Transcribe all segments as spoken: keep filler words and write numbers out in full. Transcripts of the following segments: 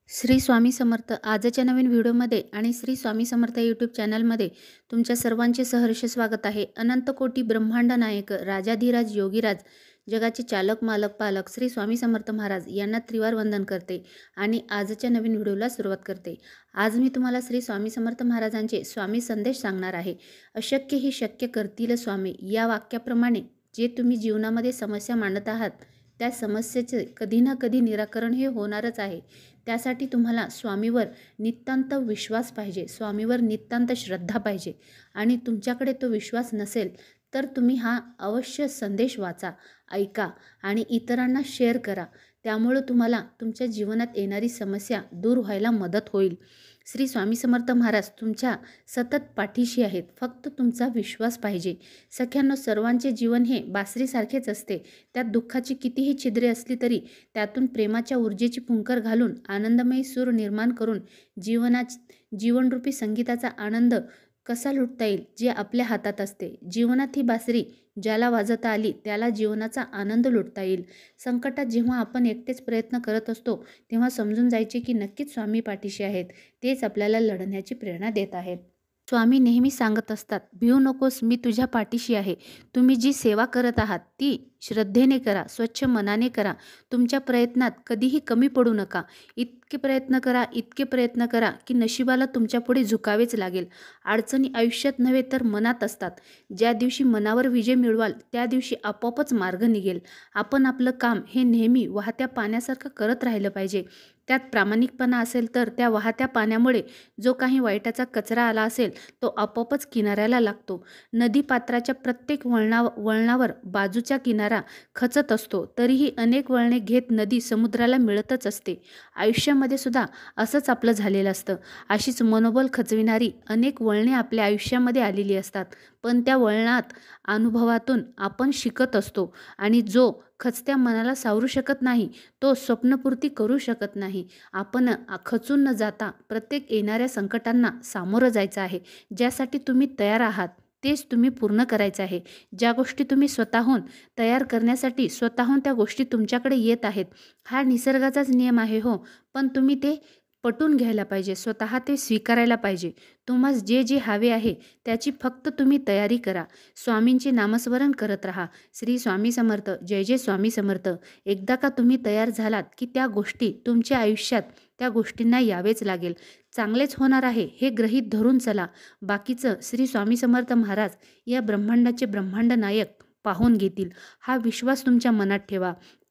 श्री स्वामी समर्थ. आजच्या नवीन व्हिडिओमध्ये आणि श्री स्वामी समर्थ यूट्यूब चॅनलमध्ये तुमच्या सर्वांचे सहर्ष स्वागत आहे. अनंत कोटी ब्रह्मांड नायक राजाधिराज योगीराज जगाचे चालक मालक पालक श्री स्वामी समर्थ महाराज यांना त्रिवार वंदन करते आणि आजच्या नवीन व्हिडिओला सुरुवात करते. आज मी तुम्हाला श्री स्वामी समर्थ महाराजांचे स्वामी संदेश सांगणार आहे. अशक्य ही शक्य करतील स्वामी या वाक्याप्रमाणे जे तुम्ही जीवनामध्ये समस्या मांडत आहात त्या समस्येचे कधी ना कधी निराकरण हे होणारच आहे. त्यासाठी तुम्हाला स्वामीवर नितांत विश्वास पाहिजे, स्वामीवर नितांत श्रद्धा पाहिजे आणि तुमच्याकडे तो विश्वास नसेल तर तुम्ही हा अवश्य संदेश वाचा, ऐका आणि इतरांना शेअर करा. त्यामुळे तुम्हाला तुमच्या जीवनात येणारी समस्या दूर व्हायला मदत होईल. श्री स्वामी समर्थ महाराज तुमच्या सतत पाठीशी आहेत, फक्त तुमचा विश्वास पाहिजे. सख्यांनो, सर्वांचे जीवन हे बासरीसारखेच असते. त्यात दुःखाची कितीही छिद्रे असली तरी त्यातून प्रेमाच्या ऊर्जेची फुंकर घालून आनंदमयी सूर निर्माण करून जीवना जीवनरूपी संगीताचा आनंद कसा लुटता येईल जे आपल्या हातात असते. जीवनात ही बासरी ज्याला वाजवता आली त्याला जीवनाचा आनंद लुटता येईल. संकटात जेव्हा आपण एकटेच प्रयत्न करत असतो तेव्हा समजून जायचे की नक्कीच स्वामी पाठीशी आहेत, तेच आपल्याला लढण्याची प्रेरणा देत आहेत. स्वामी नेहमी सांगत असतात, भिवू नकोस, मी तुझ्या पाठीशी आहे. तुम्ही जी सेवा करत आहात ती श्रद्धेने करा, स्वच्छ मनाने करा. तुमच्या प्रयत्नात कधीही कमी पडू नका. इतके प्रयत्न करा, इतके प्रयत्न करा की नशिबाला तुमच्या पुढे झुकावेच लागेल. अडचणी आयुष्यात नव्हे तर मनात असतात. ज्या दिवशी मनावर विजय मिळवाल त्या दिवशी आपोआपच मार्ग निघेल. आपण आपलं काम हे नेहमी वाहत्या पाण्यासारखं करत राहिलं पाहिजे. त्यात प्रामाणिकपणा असेल तर त्या वाहत्या पाण्यामुळे जो काही वाईटाचा कचरा आला असेल तो आपोआपच किनाऱ्याला लागतो. नदी पात्राच्या प्रत्येक वळणा वळणावर बाजूचा किनारा खचत असतो, तरीही अनेक वळणे घेत नदी समुद्राला मिळतच असते. आयुष्यामध्ये सुद्धा असंच आपलं झालेलं असतं. अशीच मनोबल खचविणारी अनेक वळणे आपल्या आयुष्यामध्ये आलेली असतात, पण त्या वळणात अनुभवातून आपण शिकत असतो आणि जो खचत्या मनाला सावरू शकत नाही तो स्वप्नपूर्ती करू शकत नाही. आपण खचून न जाता प्रत्येक येणाऱ्या संकटांना सामोरं जायचं आहे. ज्यासाठी तुम्ही तयार आहात तेच तुम्ही पूर्ण करायचं आहे. ज्या गोष्टी तुम्ही स्वतःहून तयार करण्यासाठी स्वतःहून त्या गोष्टी तुमच्याकडे येत आहेत, हा निसर्गाचाच नियम आहे हो, पण तुम्ही ते पटवून घ्यायला पाहिजे, स्वतः ते स्वीकारायला पाहिजे. तुम्हाला जे जे हवे आहे त्याची फक्त तुम्ही तयारी करा. स्वामींचे नामस्मरण करत राहा. श्री स्वामी समर्थ, जय जय स्वामी समर्थ. एकदा का तुम्ही तयार झालात की त्या गोष्टी तुमच्या आयुष्यात त्या गोष्टींना यावेच लागेल. चांगलेच होणार आहे हे गृहीत धरून चला. बाकीचं श्री स्वामी समर्थ महाराज या ब्रह्मांडाचे ब्रह्मांड नायक पाहून घेतील. हा विश्वास तुमच्या मनात ठेवा.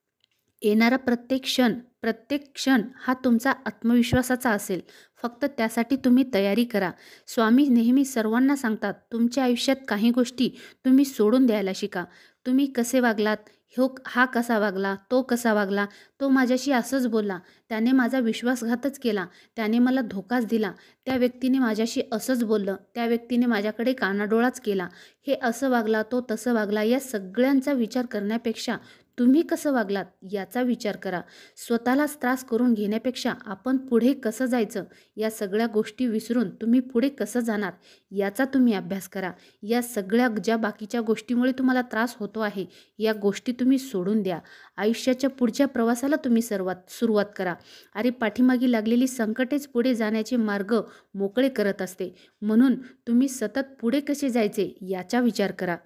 येणारा प्रत्येक क्षण प्रत्येक क्षण हा तुमचा आत्मविश्वासाचा असेल. फक्त त्यासाठी तुम्ही तयारी करा. स्वामी नेहमी सर्वांना सांगतात, तुमच्या आयुष्यात काही गोष्टी तुम्ही सोडून द्यायला शिका. तुम्ही कसे वागलात, हो हा कसा वागला, तो कसा वागला, तो माझ्याशी असंच बोलला, त्याने माझा विश्वासघातच केला, त्याने मला धोकाच दिला, त्या व्यक्तीने माझ्याशी असंच बोललं, त्या व्यक्तीने माझ्याकडे कानाडोळाच केला, हे असं वागला, तो तसं वागला. या सगळ्यांचा विचार करण्यापेक्षा तुम्ही कसं वागलात याचा विचार करा. स्वतःलाच त्रास करून घेण्यापेक्षा आपण पुढे कसं जायचं या सगळ्या गोष्टी विसरून तुम्ही पुढे कसं जाणार याचा तुम्ही अभ्यास करा. या सगळ्या ज्या बाकीच्या गोष्टीमुळे तुम्हाला त्रास होतो आहे या गोष्टी तुम्ही सोडून द्या. आयुष्याच्या पुढच्या प्रवासाला तुम्ही सर्वात सुरुवात करा. अरे, पाठीमागी लागलेली संकटेच पुढे जाण्याचे मार्ग मोकळे करत असते. म्हणून तुम्ही सतत पुढे कसे जायचे याचा विचार करा.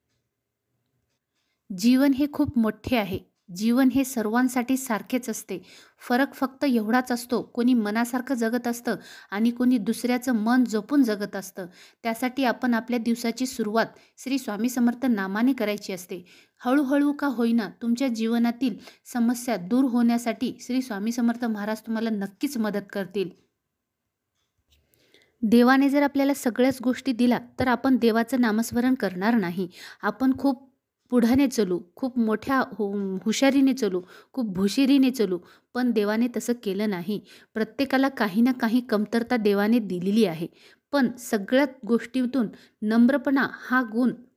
जीवन हे खूप मोठे आहे. जीवन हे सर्वांसाठी सारखेच असते. फरक फक्त एवढाच असतो, कोणी मनासारखं जगत असतं आणि कोणी दुसऱ्याचं मन जपून जगत असतं. त्यासाठी आपण आपल्या दिवसाची सुरुवात श्री स्वामी समर्थ नामाने करायची असते. हळूहळू का होईना तुमच्या जीवनातील समस्या दूर होण्यासाठी श्री स्वामी समर्थ महाराज तुम्हाला नक्कीच मदत करतील. देवाने जर आपल्याला सगळ्याच गोष्टी दिल्या तर आपण देवाचं नामस्मरण करणार नाही. आपण खूप पुढाने चलू, खूप मोठ्या हु हुशारीने चलू, खूप भुशिरीने चलू, पण देवाने तसं केलं नाही. प्रत्येकाला काही ना काही कमतरता देवाने दिलेली आहे, पण सगळ्या गोष्टीतून नम्रपणा हा गुण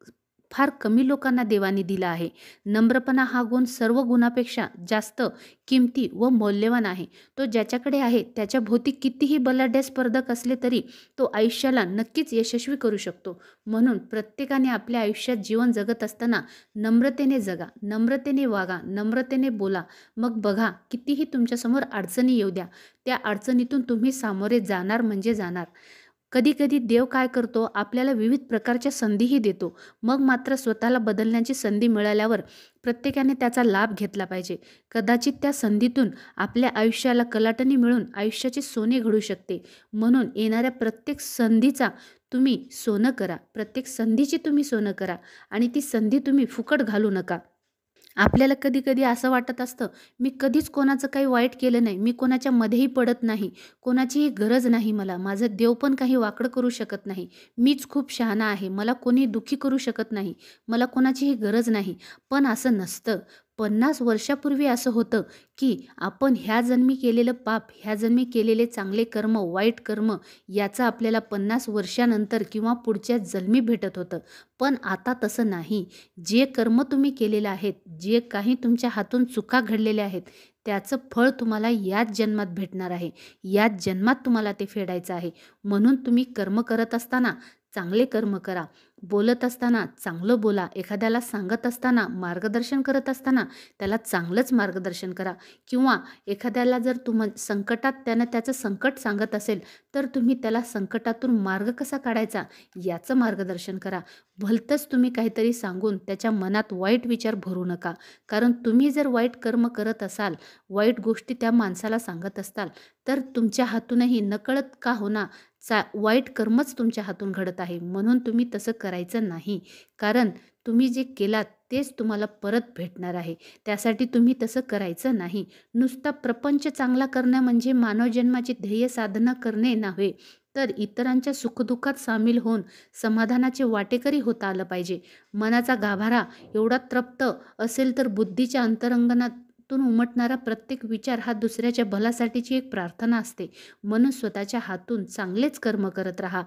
फार कमी लोकांना देवाने दिला आहे. नम्रपणा हा गुण सर्व गुणापेक्षा जास्त किमती व मौल्यवान आहे. तो ज्याच्याकडे आहे त्याच्या भोवती कितीही बलाढ्य स्पर्धक असले तरी तो आयुष्याला नक्कीच यशस्वी करू शकतो. म्हणून प्रत्येकाने आपल्या आयुष्यात जीवन जगत असताना नम्रतेने जगा, नम्रतेने वागा, नम्रतेने बोला. मग बघा कितीही तुमच्यासमोर अडचणी येऊ द्या, त्या अडचणीतून तुम्ही सामोरे जाणार म्हणजे जाणार. कधी कधी देव काय करतो, आपल्याला विविध प्रकारच्या संधीही देतो. मग मात्र स्वतःला बदलण्याची संधी मिळाल्यावर प्रत्येकाने त्याचा लाभ घेतला पाहिजे. कदाचित त्या संधीतून आपल्या आयुष्याला कलाटणी मिळून आयुष्याचे सोने घडू शकते. म्हणून येणाऱ्या प्रत्येक संधीचा तुम्ही सोनं करा, प्रत्येक संधीची तुम्ही सोनं करा आणि ती संधी तुम्ही फुकट घालू नका. आपल्याला कधी कधी असं वाटत असतं, मी कधीच कोणाचं काही वाईट केलं नाही, मी कोणाच्या मध्येही पडत नाही, कोणाचीही गरज नाही मला, माझं देव पण काही वाकडं करू शकत नाही, मीच खूप शहाणा आहे, मला कोणी दुःखी करू शकत नाही, मला कोणाचीही गरज नाही. पण असं नसतं. पन्नास वर्षापूर्वी असं होतं की आपण ह्या जन्मी केलेलं पाप, ह्या जन्मी केलेले चांगले कर्म, वाईट कर्म याचं आपल्याला पन्नास वर्षानंतर किंवा पुढच्या जन्मी भेटत होतं. पण आता तसं नाही. जे कर्म तुम्ही केलेले आहेत, जे काही तुमच्या हातून चुका घडलेल्या आहेत, त्याचं फळ तुम्हाला याच जन्मात भेटणार आहे. याच जन्मात तुम्हाला ते फेडायचं आहे. म्हणून तुम्ही कर्म करत असताना चांगले कर्म करा, बोलत असताना चांगलं बोला, एखाद्याला सांगत असताना, मार्गदर्शन करत असताना त्याला चांगलंच मार्गदर्शन करा. किंवा एखाद्याला जर तुम संकटात त्यानं त्याचं संकट सांगत असेल तर तुम्ही त्याला संकटातून मार्ग कसा काढायचा याचं मार्गदर्शन करा. भलतंच तुम्ही काहीतरी सांगून त्याच्या मनात वाईट विचार भरू नका. कारण तुम्ही जर वाईट कर्म करत असाल, वाईट गोष्टी त्या माणसाला सांगत असताल, तर तुमच्या हातूनही नकळत का होणार चा वाईट कर्मच तुमच्या हातून घडत आहे. म्हणून तुम्ही तसं करायचं नाही. कारण तुम्ही जे केलात तेच तुम्हाला परत भेटणार आहे. त्यासाठी तुम्ही तसं करायचं नाही. नुसता प्रपंच चांगला करणं म्हणजे मानवजन्माची ध्येय साधना करणे नव्हे, तर इतरांच्या सुखदुःखात सामील होऊन समाधानाचे वाटेकरी होता आलं पाहिजे. मनाचा गाभारा एवढा तृप्त असेल तर बुद्धीच्या अंतरंगणातून उमटणारा प्रत्येक विचार हा दुसऱ्याच्या भल्यासाठीची एक प्रार्थना असते. म्हणून स्वतःच्या हातून चांगलेच कर्म करत राहा.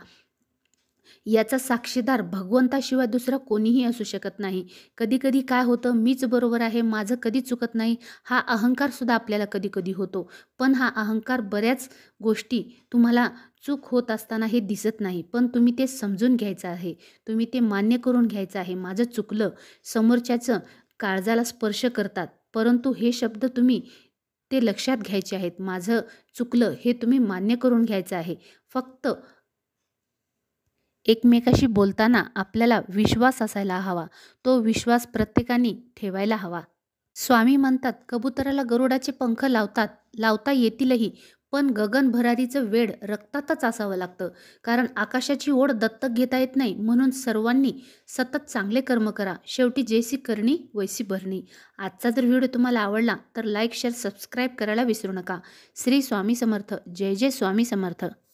याचा साक्षीदार भगवंताशिवाय दुसरा कोणीही असू शकत नाही. कधी कधी काय होतं, मीच बरोबर आहे, माझं कधी चुकत नाही, हा अहंकार सुद्धा आपल्याला कधी कधी होतो. पण हा अहंकार बऱ्याच गोष्टी तुम्हाला चूक होत असताना हे दिसत नाही. पण तुम्ही ते समजून घ्यायचं आहे, तुम्ही ते मान्य करून घ्यायचं आहे. माझं चुकलं. समोरच्याचं काळजाला स्पर्श करतात, परंतु हे शब्द तुम्ही ते लक्षात घ्यायचे आहेत. माझं चुकलं हे तुम्ही मान्य करून घ्यायचं आहे. फक्त एकमेकाशी बोलताना आपल्याला विश्वास असायला हवा. तो विश्वास प्रत्येकाने ठेवायला हवा. स्वामी म्हणतात, कबुतराला गरुडाचे पंख लावतात लावता येतीलही, पण गगन भरारीचं वेड रक्तातच असावं लागतं. कारण आकाशाची ओढ दत्तक घेता येत नाही. म्हणून सर्वांनी सतत चांगले कर्म करा. शेवटी जैसी करणी वैसी भरणी. आजचा जर व्हिडिओ तुम्हाला आवडला तर लाईक, शेअर, सबस्क्राईब करायला विसरू नका. श्री स्वामी समर्थ. जय जय स्वामी समर्थ.